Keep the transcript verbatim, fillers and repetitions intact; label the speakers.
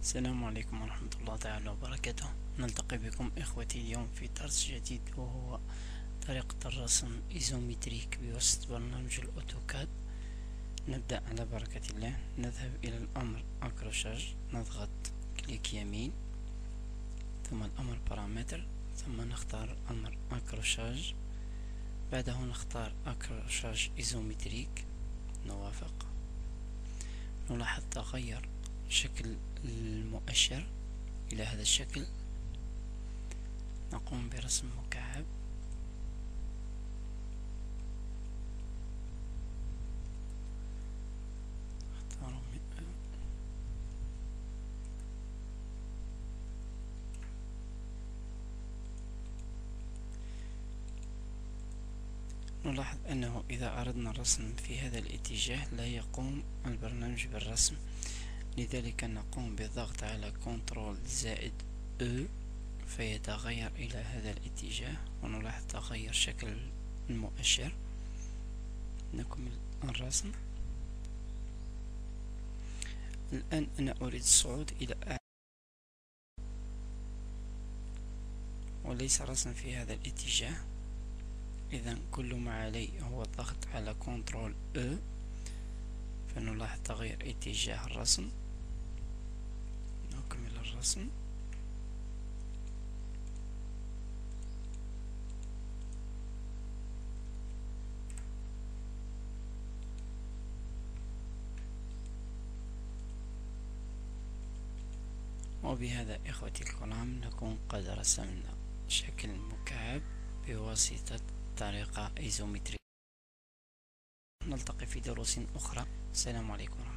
Speaker 1: السلام عليكم ورحمة الله تعالى وبركاته. نلتقي بكم إخوتي اليوم في درس جديد، وهو طريقة الرسم إيزومتريك بواسطة برنامج الأوتوكاد. نبدأ على بركة الله. نذهب إلى الأمر أكروشاج، نضغط كليك يمين، ثم الأمر بارامتر، ثم نختار أمر أكروشاج. بعده نختار أكروشاج إيزومتريك، نوافق. نلاحظ تغير شكل المؤشر إلى هذا الشكل. نقوم برسم مكعب. اختار نلاحظ أنه إذا أردنا الرسم في هذا الاتجاه لا يقوم البرنامج بالرسم، لذلك نقوم بالضغط على كنترول زائد أو فيتغير إلى هذا الاتجاه، ونلاحظ تغير شكل المؤشر. نكمل الرسم. الآن أنا أريد الصعود إلى أعلى وليس رسم في هذا الاتجاه، إذن كل ما علي هو الضغط على كنترول أو فنلاحظ تغيير اتجاه الرسم. نكمل الرسم. وبهذا إخوتي الكرام نكون قد رسمنا شكل مكعب بواسطة طريقة ايزومتريك. نلتقي في دروس أخرى. السلام عليكم ورحمة الله.